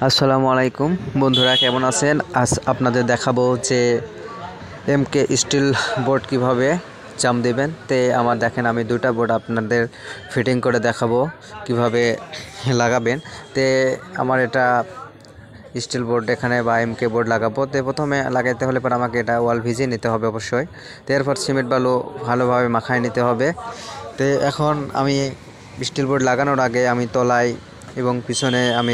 আসসালামু আলাইকুম বন্ধুরা, কেমন আছেন? আজ আপনাদের দেখাবো যে এমকে স্টিল বোর্ড কিভাবে জাম দেবেন। আমার দেখেন, আমি দুটা বোর্ড আপনাদের ফিটিং করে দেখাবো কিভাবে লাগাবেন। আমার এটা স্টিল বোর্ড এখানে বা এমকে বোর্ড লাগাবো। প্রথমে লাগাইতে হলে পর আমাকে এটা ওয়াল ভিজিয়ে নিতে হবে অবশ্যই। এরপর সিমেন্ট বালু ভালোভাবে মাখায় নিতে হবে। এখন আমি স্টিল বোর্ড লাগানোর আগে আমি তলায় এবং পিছনে আমি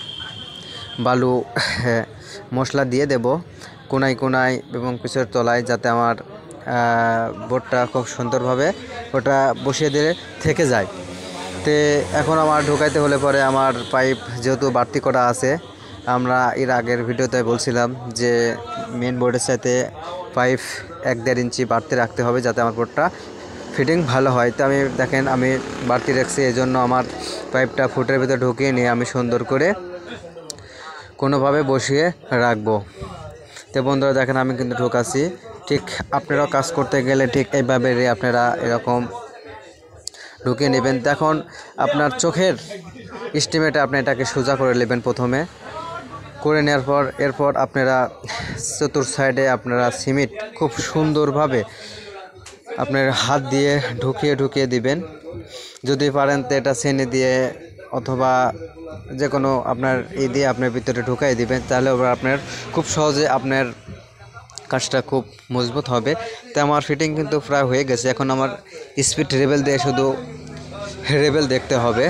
বালু মশলা দিয়ে দেব কোনায় কোনায় এবং পিছের তলায়, যাতে আমার বোর্ডটা খুব সুন্দরভাবে ওটা বসিয়ে দিলে থেকে যায়। এখন আমার ঢোকাইতে হলে পরে আমার পাইপ যেহেতু বাড়তি করা আছে, আমরা এর আগের ভিডিওতে বলছিলাম যে মেন বোর্ডের সাথে পাইপ 1-1.5 ইঞ্চি বাড়তি রাখতে হবে যাতে আমার বোর্ডটা ফিটিং ভালো হয়। আমি দেখেন আমি বাড়তি রাখছি, এই জন্য আমার পাইপটা ফুটের ভিতরে ঢুকিয়ে নিয়ে আমি সুন্দর করে কোনোভাবে বসিয়ে রাখবো। বন্ধুরা দেখেন, আমি কিন্তু ঢোকাচ্ছি। ঠিক আপনারাও কাজ করতে গেলে ঠিক এইভাবে আপনারা এরকম ঢুকিয়ে নেবেন। দেখুন আপনার চোখের এস্টিমেটে আপনি এটাকে সোজা করে নেবেন প্রথমে। করে নেওয়ার পর এরপর আপনারা চতুর সাইডে আপনারা সিমেন্ট খুব সুন্দরভাবে আপনার হাত দিয়ে ঢুকিয়ে দিবেন। যদি পারেন তো এটা চেনি দিয়ে অথবা যে কোনো আপনার দিয়ে আপনার ভিতরে ঢুকাই দিবেন, তাহলে আপনার খুব সহজে আপনার কাজটা খুব মজবুত হবে। আমার ফিটিং কিন্তু প্রায় হয়ে গেছে। এখন আমার স্পিড লেভেল দিয়ে শুধু লেভেল দেখতে হবে।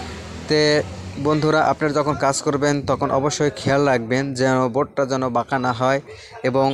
বন্ধুরা, আপনারা যখন কাজ করবেন তখন অবশ্যই খেয়াল রাখবেন যেন বোর্ডটা যেন বাঁকা না হয় এবং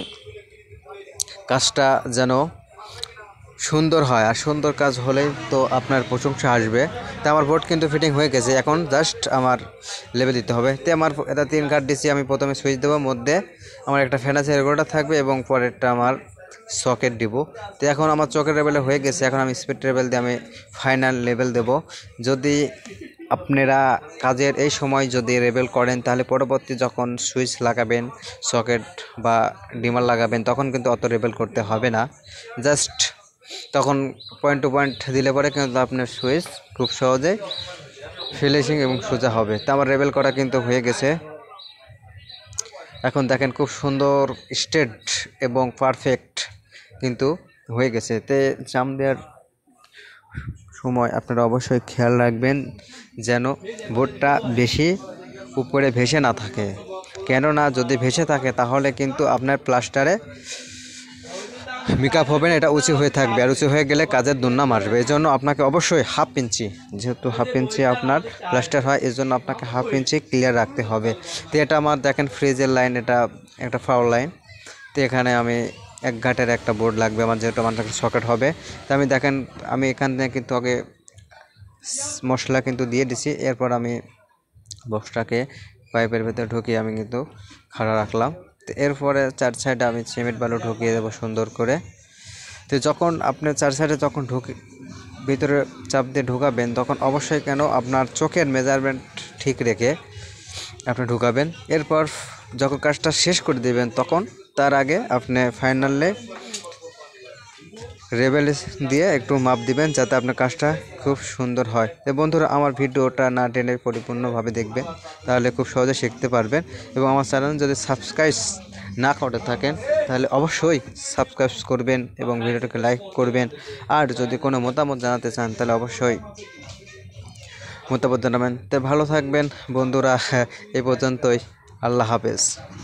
কাজটা যেন সুন্দর হয়। আর সুন্দর কাজ হলেই তো আপনার প্রশংসা আসবে। আমার বোর্ড কিন্তু ফিটিং হয়ে গেছে, এখন জাস্ট আমার লেভেল দিতে হবে। আমার এটা 3 কাট দিছি। আমি প্রথমে সুইচ দেবো, মধ্যে আমার একটা ফ্যান আছে রেগুলেটর থাকবে এবং পরেরটা আমার সকেট দিব। এখন আমার চকের লেভেলে হয়ে গেছে। এখন আমি স্পিড লেভেল দিয়ে আমি ফাইনাল লেভেল দেব। যদি আপনারা কাজের এই সময় যদি লেভেল করেন, তাহলে পরবর্তী যখন সুইচ লাগাবেন, সকেট বা ডিমার লাগাবেন, তখন কিন্তু অত লেভেল করতে হবে না। জাস্ট তখন পয়েন্ট টু পয়েন্ট দিলে পরে কিন্তু আপনার সুইচ খুব সহজে ফিনিশিং এবং সোজা হবে। আমার লেভেল করা কিন্তু হয়ে গেছে। এখন দেখেন খুব সুন্দর স্ট্রেট এবং পারফেক্ট কিন্তু হয়ে গেছে। জাম দেওয়ার সময় আপনারা অবশ্যই খেয়াল রাখবেন যেন বোর্ডটা বেশি উপরে ভেসে না থাকে। কেননা যদি ভেসে থাকে তাহলে কিন্তু আপনার প্লাস্টারে মেকআপ হবে না, এটা উঁচু হয়ে থাকবে। আর উঁচু হয়ে গেলে কাজের দুর্নাম আসবে। এই জন্য আপনাকে অবশ্যই 1/2 ইঞ্চি, যেহেতু 1/2 ইঞ্চি আপনার প্লাস্টার হয়, এই জন্য আপনাকে 1/2 ইঞ্চি ক্লিয়ার রাখতে হবে। এটা আমার দেখেন ফ্রিজের লাইন, এটা একটা ফাউল লাইন। এখানে আমি 1 ঘাটের একটা বোর্ড লাগবে আমার, যেহেতু আমার সকেট হবে। আমি দেখেন আমি এখান থেকে কিন্তু আগে মশলা কিন্তু দিয়ে দিছি। এরপর আমি বক্সটাকে পাইপের ভেতরে ঢুকিয়ে আমি কিন্তু খাড়া রাখলাম। এরপরে 4 সাইডে আমি সিমেন্ট বালু ঢুকিয়ে দেবো সুন্দর করে। যখন আপনি 4 সাইডে যখন ভিতরে চাপ দিয়ে ঢুকাবেন, তখন অবশ্যই আপনার চোখের মেজারমেন্ট ঠিক রেখে আপনি ঢুকাবেন। এরপর যখন কাজটা শেষ করে দেবেন, তখন তার আগে আপনি ফাইনালে লেভেল দিয়ে একটু মাপ দিবেন যাতে আপনার কাজটা খুব সুন্দর হয়। বন্ধুরা, আমার ভিডিওটা না টেনে পরিপূর্ণভাবে দেখবেন, তাহলে খুব সহজে শিখতে পারবেন। এবং আমার চ্যানেল যদি সাবস্ক্রাইব না করে থাকেন, তাহলে অবশ্যই সাবস্ক্রাইব করবেন এবং ভিডিওটাকে লাইক করবেন। আর যদি কোনো মতামত জানাতে চান, তাহলে অবশ্যই মতামত জানাবেন। ভালো থাকবেন বন্ধুরা, এই পর্যন্তই। আল্লাহ হাফেজ।